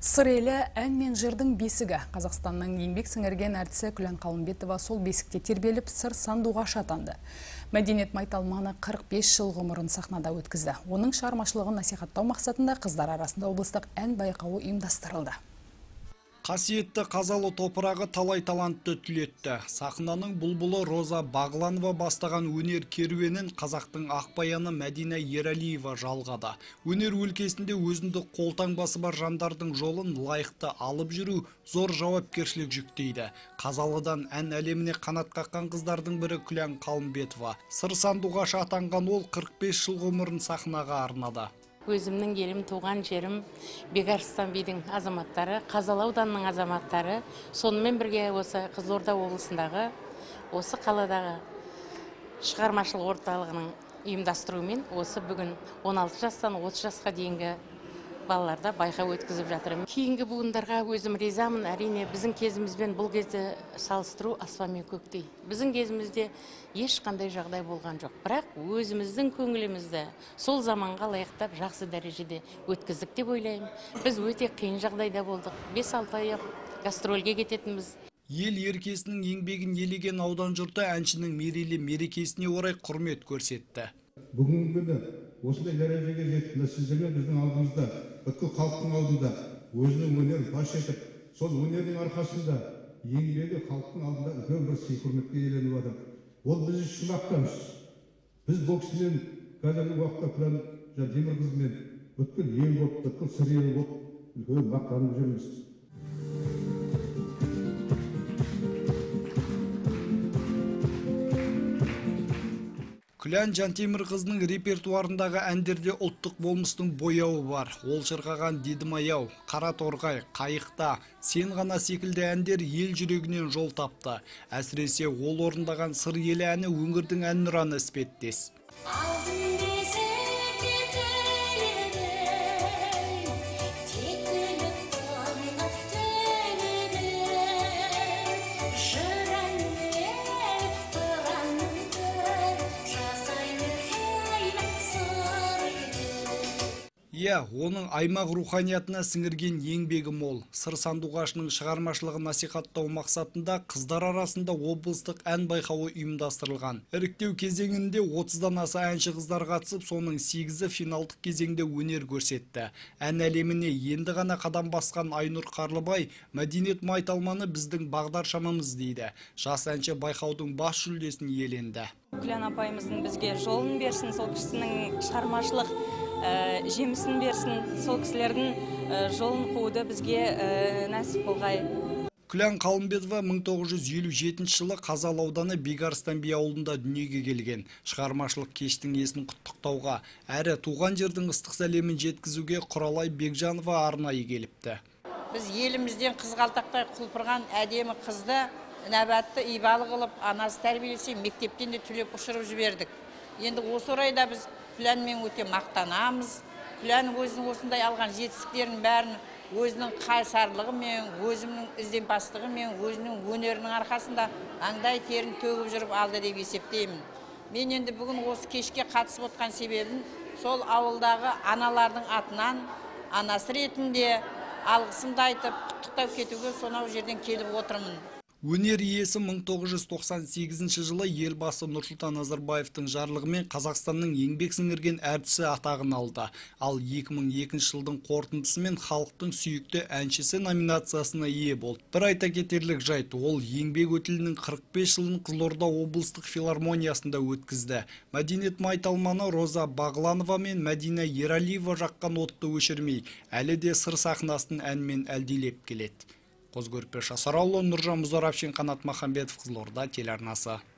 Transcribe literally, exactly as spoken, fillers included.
Сыр елі ән мен жырдың бесігі. Қазақстанның еңбек сіңірген әртісі Күлән Қалымбетова сол бесікте тербеліп сыр сандуғаш атанды. Мәдениет Майталманы қырық бес жыл ғұмырын сахнада өткізді. Оның шығармашылығын насихаттау мақсатында қыздар арасында облыстық ән байқауы ұйымдастырылды. Қасиетті Қазалы топырағы талай талантты түлетті. Сахнаның бұлбұлы Роза Бағланова бастаған өнер керуенін қазақтың ақбаяны Мәдина Ералиева жалғады. Өнер өлкесінде өзіндік қолтаңбасы бар жандардың жолын лайықты алып жүру зор жауапкершілік жүктейді. Қазалыдан ән әлеміне қанат қаққан қыздардың бірі Күлән Қалымбетова. Сыр сандуғаш атанған ол қырық бес жыл ғұмырын сахнаға арнады. Өзімнің елім, туған жерім, Бекарыстан бидің азаматтары, Қазалы ауданының азаматтары, сонымен бірге осы Қызылорда облысындағы, осы қаладағы шығармашылық орталығының ұйымдастыруымен осы бүгін он алты жастан отыз жасқа дейінгі балаларда байқау өткізіп жатырмын. Кейінгі буындарға өзім ризамын. Әрине, біздің кезімізбен бұл кезде салыстыру аспан мен көктей. Біздің кезімізде ешқандай жағдай болған жоқ. Бірақ өзіміздің көңілімізді сол заманға лайықтап жақсы дәрежеде өткіздік деп ойлаймын. Біз өте қиын жағдайда болдық. бес алты ай гастрольге кететінбіз. Ел еркесінің еңбегін елеген аудан жұрты әншінің мерейлі мерекесіне орай құрмет көрсетті. Бүгінгі күні осындай дәрежеге жетті. Сіздермен біздің алдымызда, бүткіл халықтың алдында өзінің өнерін паш етіп, сол өнердің арқасында еңбегі халықтың алдында үлкен бір сый құрметке иеленіп отыр. Ол біз үшін мақтаныш. Біз бұл кісімен қазіргі уақытта Күлән Темірқызымен бүткіл ел болып, бүткіл сыр елі болып үлкен мақтанып жүрміз. Күлән Темірқызының репертуарындағы әндерде ұлттық болмыстың бояуы бар. Ол шырқаған Дедім-аяу, Қара торғай, Қайықта, Сен ғана секілді әндер ел жүрегінен жол тапты. Әсіресе ол орындаған Сыр елі әні өңірдің әнұраны іспеттес. Иә, оның аймақ руханиятына сіңірген еңбегі мол. Сыр сандуғашының шығармашылығын насихаттау мақсатында қыздар арасында облыстық ән байқауы ұйымдастырылған. Іріктеу кезеңінде отыздан аса әнші қыздар қатысып, соның сегізі финалдық кезеңде өнер көрсетті. Ән әлеміне енді ғана қадам басқан Айнұр Қарлыбай Мәдениет Майталманы біздің бағдаршамымыз дейді. Жас әнші байқаудың бас жүлдесін иеленді. Күлән апайымыздың бізге жолын берсін, сол кісінің шығармашылық жемісін берсін, сол кісілердің жолын қууды бізге нәсіп болғай. Күлән Қалымбетова мың тоғыз жүз елу жетінші жылы Қазалы ауданы Бекарыстан би ауылында дүниеге келген. Шығармашылық кештің есін құттықтауға, әрі туған жердің ыстық сәлемін жеткізуге Құралай Бекжанова арнайы келіпті. Біз елімізден қызғалтақтай құлпырған әдемі қызды нәбәтті ибалы қылып, анасы тәрбиелесе, мектептен де түлеп ұшырып жібердік. Енді осы орайда біз Күләнмен өте мақтанамыз. Күлән өзінің осындай алған жетістіктерін бәрін өзінің қайсарлығымен, өзінің ізденпастығымен, өзінің өнерінің арқасында аңдай терін төгіп жүріп алды деп есептеймін. Мен енді бүгін осы кешке қатысып отқан себебім сол ауылдағы аналардың атынан анасы ретінде алғысымды айтып, құттықтау кетуге сонау жерден келіп отырмын. Өнер иесі мың тоғыз жүз тоқсан сегізінші жылы елбасы Нұрсұлтан Назарбаевтың жарлығымен Қазақстанның еңбек сіңірген әртісі атағын алды. Ал екі мың екінші жылдың қорытындысымен халықтың сүйікті әншісі номинациясына ие болды. Бір айта кетерлік жайт, ол еңбек өтілінің қырық бес жылын Қызылорда облыстық филармониясында өткізді. Мәдениет Майталманы Роза Бағланова мен Мәдина Ералиева жаққан отты өшірмей, әлі де сыр сахнасын әнмен әлдилеп келеді. Қозы Көрпеш Асарауылы, Нұржан Мұзарапшин, Қанат Махамбетов, Қызылорда телеарнасы.